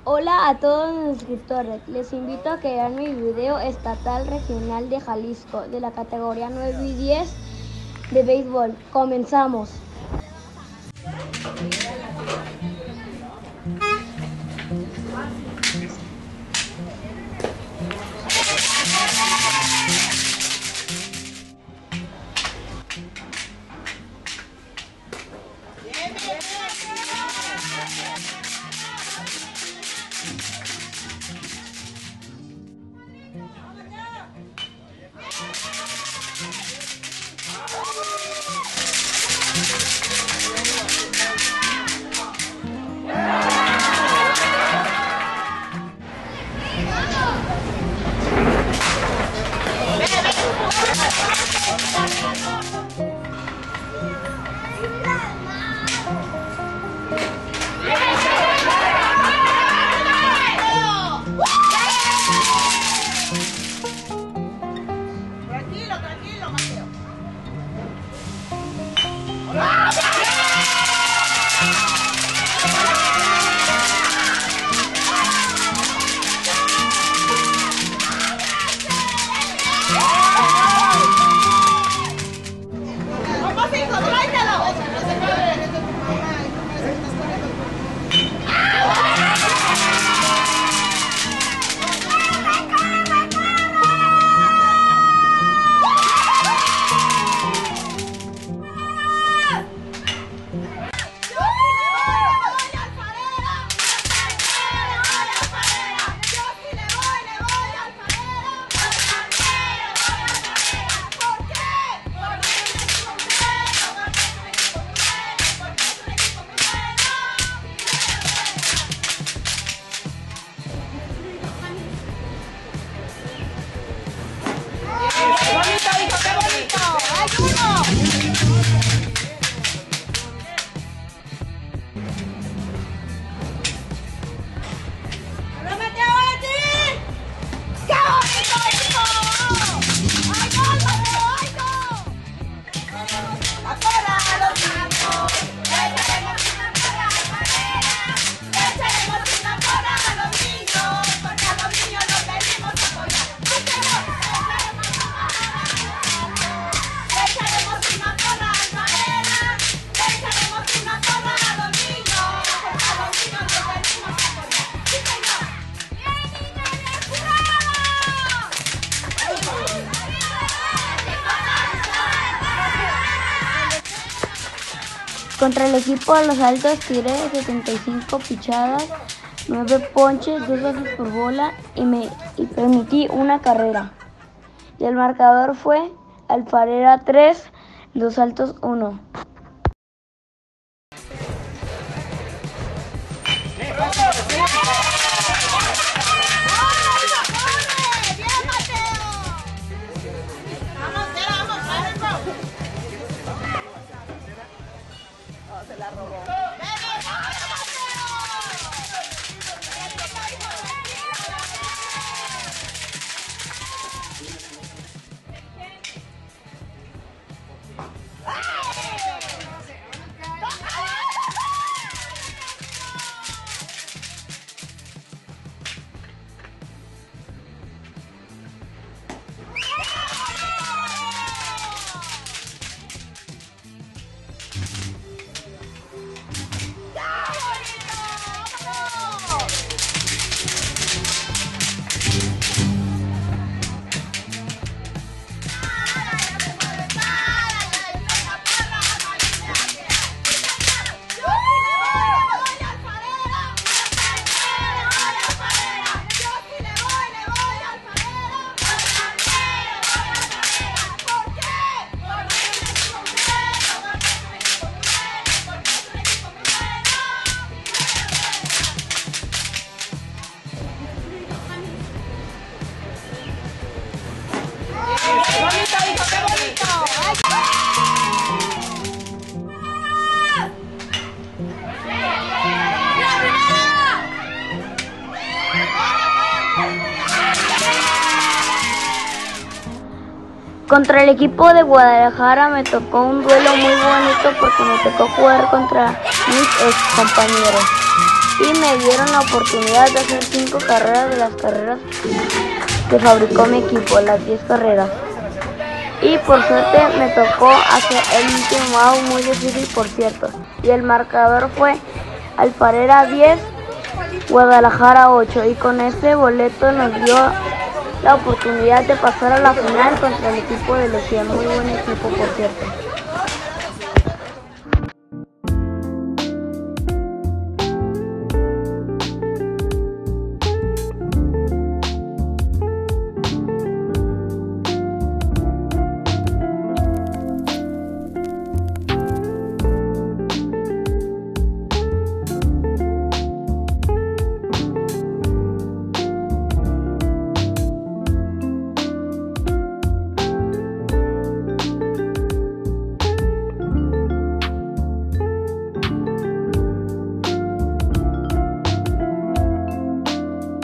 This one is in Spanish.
Hola a todos los suscriptores, les invito a que vean mi video estatal regional de Jalisco de la categoría 9 y 10 de béisbol. Comenzamos. Tranquilo, Mateo. Vamos, hijo, tráigalo. ¡Bonito, hijo! ¡Qué bonito! ¡Hay uno! ¡Hola, Mateo! ¡Allí! ¡Qué bonito, hijo! ¡Ay, no, Mateo! ¡Ay, no! ¡Afuera a los niños! ¡Echaremos una porra a la madera! ¡Echaremos una porra a los niños! Porque a los niños los venimos a apoyar. ¡Echaremos una porra a la madera! ¡Echaremos una porra a los niños! Porque a los niños los venimos a apoyar. ¡Sí, señor! ¡Bien, niños, bien jurados! Contra el equipo de Los Altos tiré 75 pichadas, 9 ponches, 2 bases por bola y permití una carrera. Y el marcador fue Alfarera 3, Los Altos 1. ¡Bien, Mateo! Vamos, vamos. Se la robó. ¡Bonito, hijo! ¡Qué bonito! Contra el equipo de Guadalajara me tocó un duelo muy bonito porque me tocó jugar contra mis ex compañeros. y me dieron la oportunidad de hacer 5 carreras de las carreras que fabricó mi equipo, las 10 carreras. Y por suerte me tocó hacer el último out, muy difícil por cierto. Y el marcador fue Alfarera 10, Guadalajara 8. Y con ese boleto nos dio la oportunidad de pasar a la final contra el equipo de Legión. Muy buen equipo por cierto.